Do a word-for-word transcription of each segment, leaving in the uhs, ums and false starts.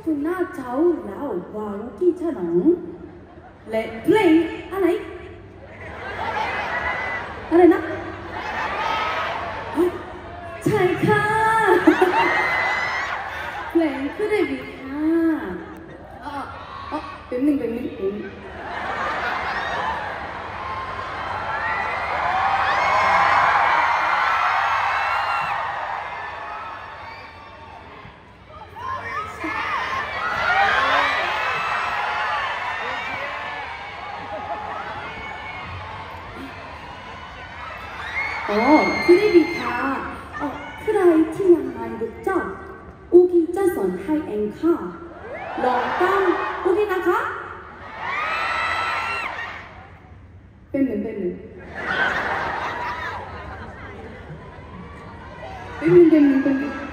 나 좌우라우 와우기처럼 레 플레이 하나이 하나나 잘가 플레이 그래비카 어어 뱀님 뱀님 뱀님 어, 그래비카 어, 크라이 티냥만 룩적 오기 짜선 하이 앵카 렁땅 오기 나가? 뱀님 뱀님 뱀님 뱀님 뱀님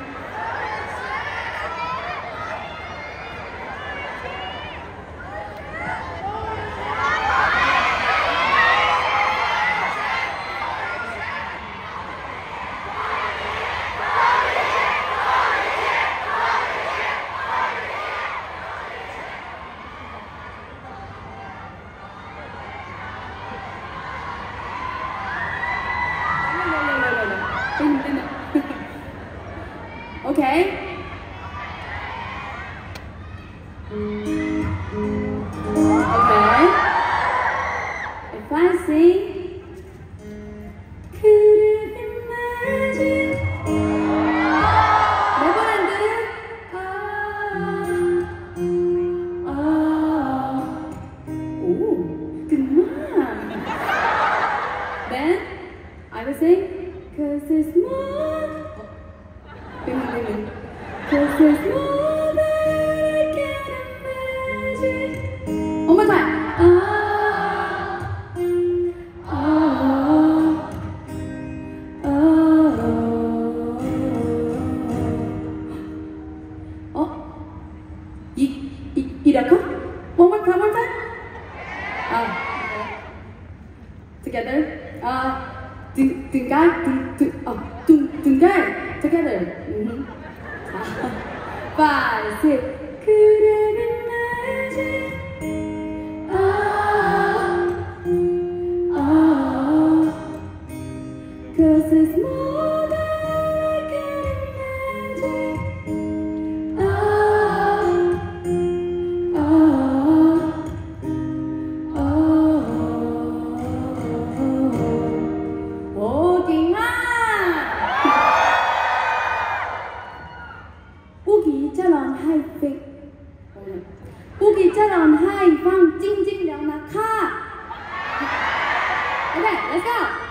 Okay. Okay. If I sing, could you imagine? Neverland. Oh, oh, oh, good man. Then I will sing, 'cause it's more. Cause there's more that I can imagine. One more time. Oh, oh, oh, oh. 이, 이, 이랄까? One more time, one more time. Uh, together. Uh, 등, 등갈, 등, 등, 어, 등, 등갈. Together. Mm-hmm. Five, six. Could have imagined. Oh, oh, 'cause it's more than I can imagine. Oh, oh, oh, oh, 딩아. 오기 짜랑 하이 백 오기 짜랑 하이 방 찡찡 려나 카 오케이, let's go.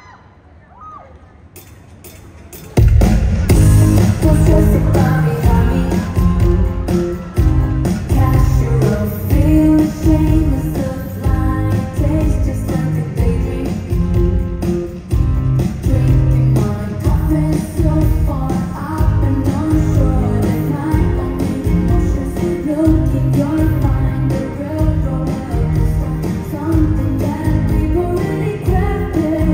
You're fine, the real romance, something that we've already crafted.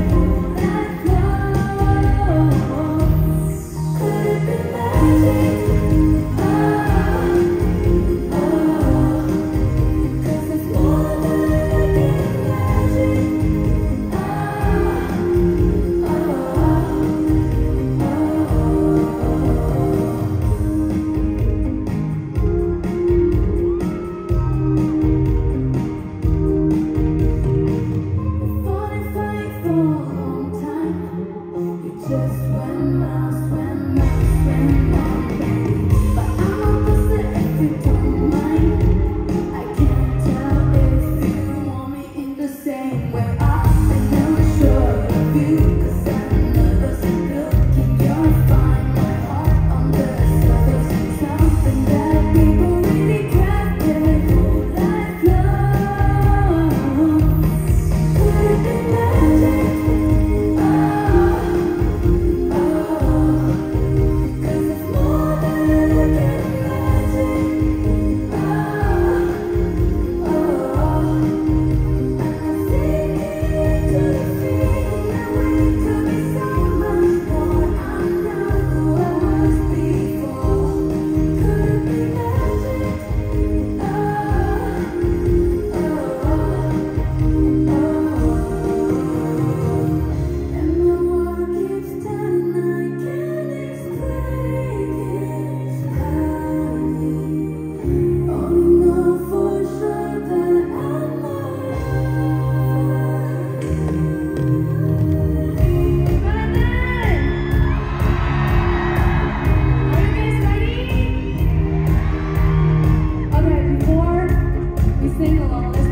sing along.